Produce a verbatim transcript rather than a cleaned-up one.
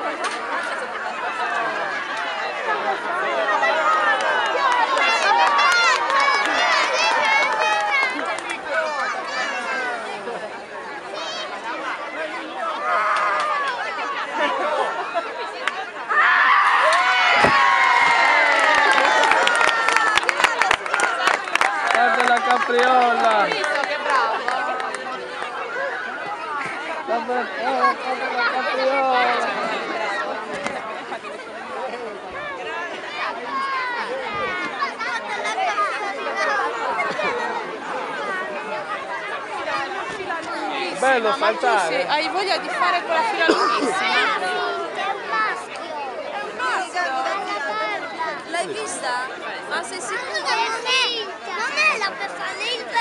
La capriola! Visto che bravo! La capriola! Bello saltare! Ma tu hai voglia di fare quella fila lunghissima? È un maschio! È un maschio! L'hai vista? Ma sei sicura? Non è la Befana,